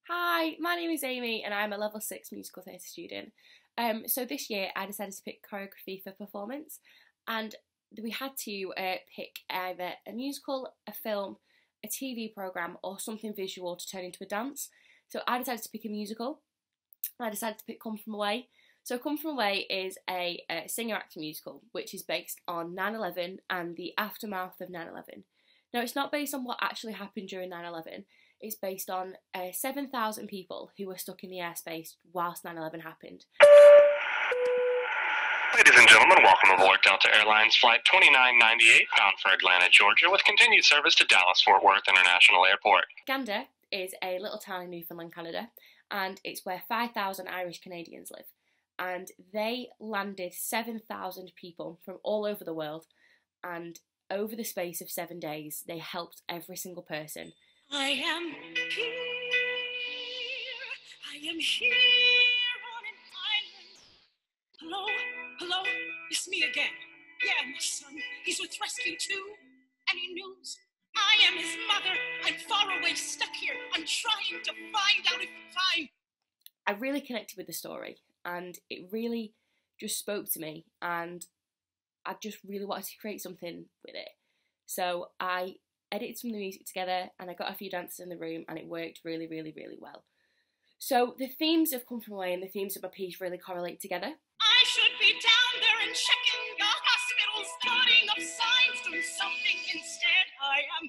Hi, my name is Amy and I'm a level 6 musical theatre student. So this year I decided to pick choreography for performance, and we had to pick either a musical, a film, a TV programme or something visual to turn into a dance. So I decided to pick a musical. I decided to pick Come From Away. So Come From Away is a singer-actor musical which is based on 9/11 and the aftermath of 9/11. Now, it's not based on what actually happened during 9/11. It's based on 7,000 people who were stuck in the airspace whilst 9/11 happened. Ladies and gentlemen, welcome aboard Delta Airlines Flight 2998, bound for Atlanta, Georgia, with continued service to Dallas-Fort Worth International Airport. Gander is a little town in Newfoundland, Canada, and it's where 5,000 Irish Canadians live. And they landed 7,000 people from all over the world, and over the space of 7 days, they helped every single person. I am here, I am here on an island. Hello, hello, it's me again. Yeah, my son, he's with Rescue 2. Any news? I am his mother. I'm far away, stuck here. I'm trying to find out if I really connected with the story, and it really just spoke to me, and I just really wanted to create something with it. So I edited some of the music together and I got a few dancers in the room, and it worked really, really, really well. So the themes of Come From Away and the themes of my piece really correlate together. I should be down there and checking the hospitals, putting up signs, doing something instead. I am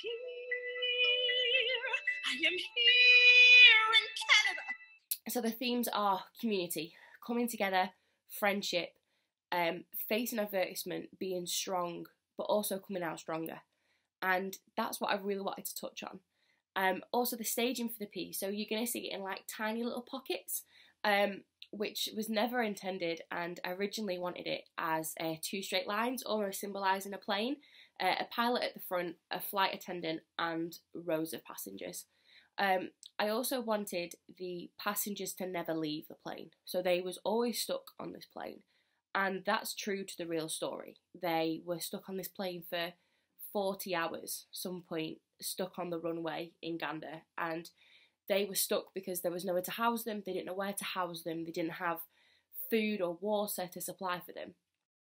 here in Canada. So the themes are community, coming together, friendship, facing advertisement, being strong, but also coming out stronger. And that's what I really wanted to touch on. Also the staging for the piece, so you're going to see it in like tiny little pockets, which was never intended, and I originally wanted it as two straight lines, almost symbolising a plane, a pilot at the front, a flight attendant and rows of passengers. I also wanted the passengers to never leave the plane, so they was always stuck on this plane, and that's true to the real story. They were stuck on this plane for 40 hours, some point, stuck on the runway in Gander, and they were stuck because there was nowhere to house them, they didn't know where to house them, they didn't have food or water to supply for them.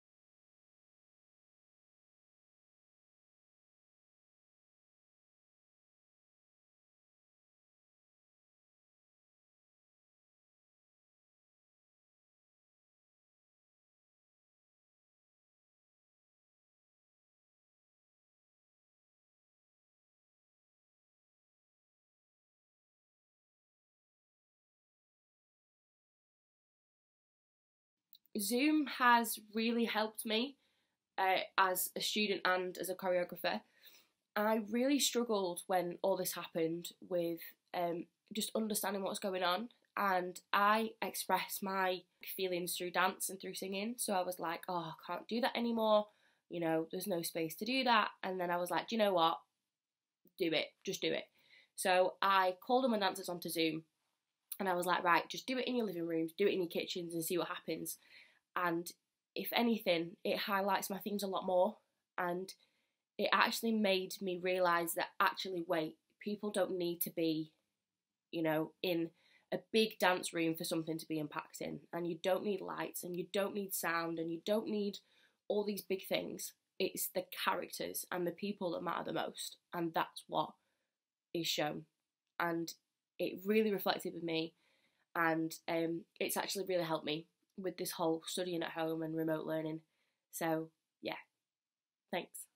Zoom has really helped me as a student and as a choreographer. I really struggled when all this happened with just understanding what was going on, and I expressed my feelings through dance and through singing. So I was like, oh, I can't do that anymore, you know, there's no space to do that. And then I was like, do you know what, do it, just do it. So I called all my dancers onto Zoom, and I was like, right, just do it in your living rooms, do it in your kitchens and see what happens. And if anything, it highlights my things a lot more, and it actually made me realise that actually, wait, people don't need to be, you know, in a big dance room for something to be impacting, and you don't need lights, and you don't need sound, and you don't need all these big things. It's the characters and the people that matter the most, and that's what is shown. And it really reflected with me, and it's actually really helped me with this whole studying at home and remote learning. So yeah, thanks.